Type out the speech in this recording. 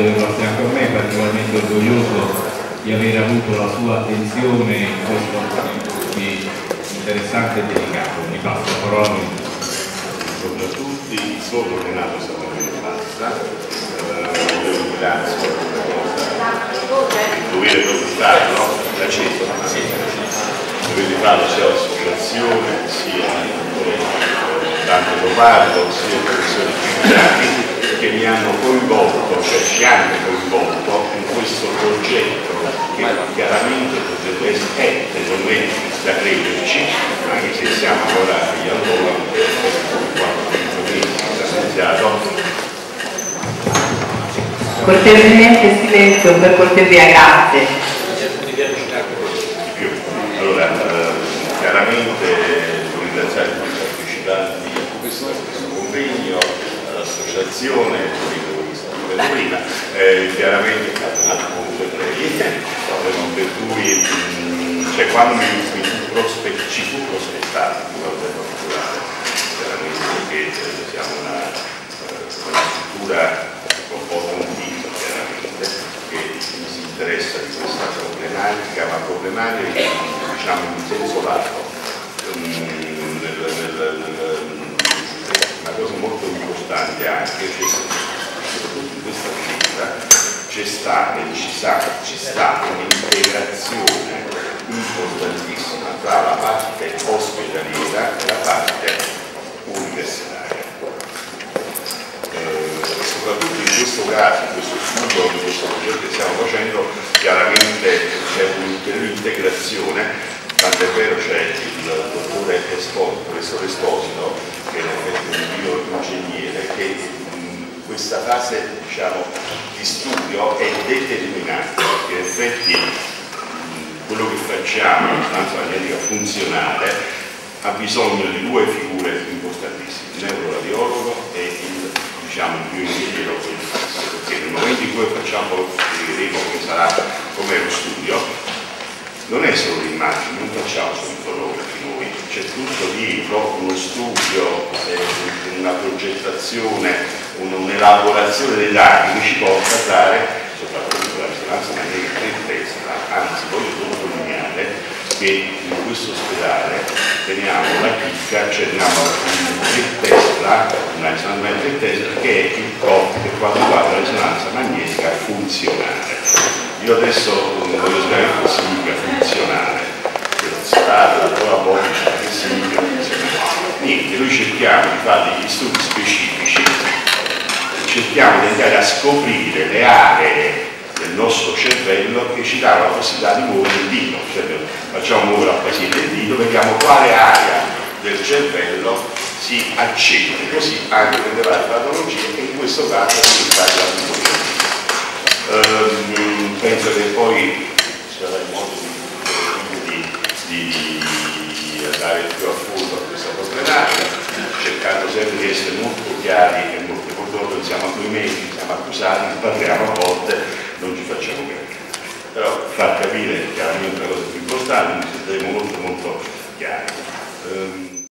Anche a me è particolarmente orgoglioso di aver avuto la sua attenzione in questo momento così interessante e delicato. Mi passo la parola a lui. Buongiorno a tutti, sono Renato Samuele Bassa, ringrazio il dovere documentario, no? L'accesso, dovete farlo sia l'associazione, sia Dante Lombardo, sia le persone cristiane che mi hanno coinvolto, cioè ci hanno coinvolto in questo progetto che chiaramente potrebbe essere da crederci, anche se siamo ancora agli albori, cortesemente silenzio, per cortesia, grazie. Allora, chiaramente devo ringraziare tutti i partecipanti a questo convegno, l'associazione, prima, chiaramente appunto per cui cioè, quando ci fu prospettato una cosa particolare, chiaramente che siamo una struttura un po' convinta chiaramente che si interessa di questa problematica, ma problematica diciamo in senso lato. Una cosa molto importante anche, soprattutto in questa visita, c'è stata e ci sta un'integrazione importantissima tra la parte ospedaliera e la parte universitaria. Soprattutto in questo caso, in questo studio, in questo progetto che stiamo facendo, chiaramente c'è un'ulteriore integrazione, tant'è vero c'è il dottore professore Esposito, che è un bioingegnere, che in questa fase diciamo, di studio è determinante, perché in effetti quello che facciamo, la risonanza magnetica funzionale, ha bisogno di due figure importantissime, il neuroradiologo e il bioingegnere, perché nel momento in cui facciamo, vedremo come sarà, come lo studio, non è solo l'immagine, non facciamo solo i fotografi noi, c'è tutto dietro uno studio, una progettazione, un'elaborazione dei dati che ci porta a dare, soprattutto la risonanza magnetica in testa, anzi voglio sottolineare che in questo ospedale teniamo la chicca, cioè teniamo il Tesla, una risonanza magnetica in testa, che è il COP per quanto riguarda la risonanza magnetica funzionale. Io adesso voglio spiegare cosa significa funzionale, che non sarà la parola politica, che significa funzionale. Niente, noi cerchiamo di fare degli studi specifici, cerchiamo di andare a scoprire le aree del nostro cervello che ci danno la possibilità di muovere il dito, cioè facciamo muovere al paziente il dito, vediamo quale area del cervello si accende, così anche per le varie patologie che in questo caso è la psicologia. Penso che poi ci sarà il modo di andare più a fondo a questa problematica, cercando sempre di essere molto chiari e molto purtroppo siamo a 2 mesi, siamo accusati, parliamo a volte, non ci facciamo capire. Però far capire chiaramente la cosa più importante, quindi saremo molto chiari.